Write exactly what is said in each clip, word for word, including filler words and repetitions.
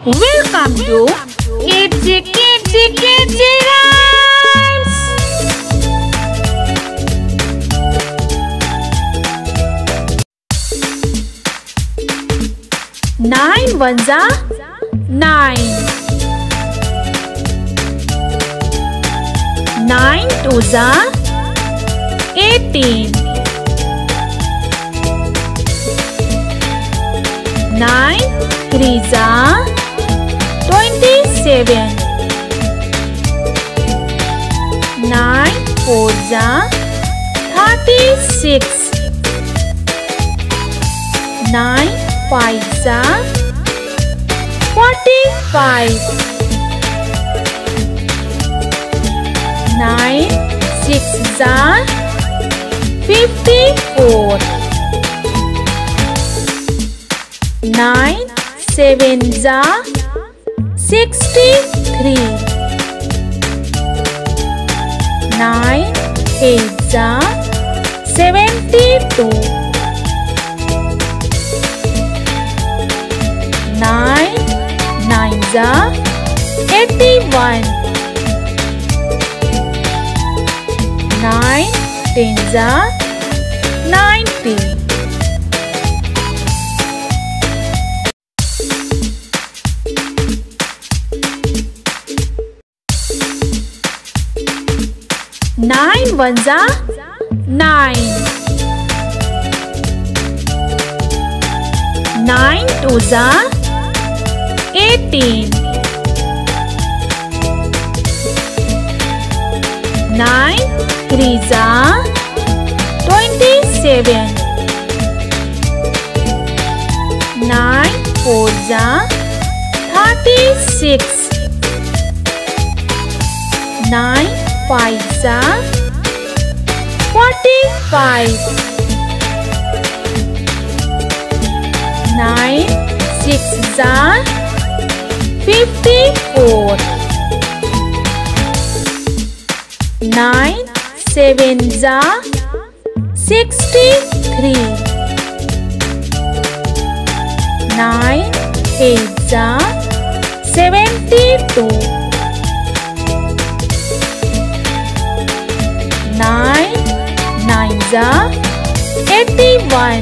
Welcome to K J K J K J Rhymes. Nine ones are nine. Nine twos are eighteen. Nine threes are twenty-seven. Nine fours are thirty-six. Nine fives are forty-five. Nine sixes are fifty-four. Nine sevens are sixty-three. Nine eights are seventy-two. Nine nines are eighty-one. Nine tens are ninety. Nine ones are nine. Nine twos are eighteen. Nine threes are twenty-seven. Nine fours are thirty-six. Nine fives are forty-five. Nine sixes are fifty-four. Nine sevens are sixty-three. Nine eights are seventy-two. Nine nines are eighty-one.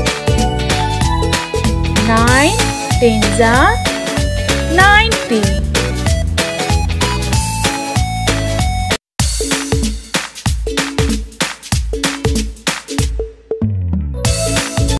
Nine tens are ninety.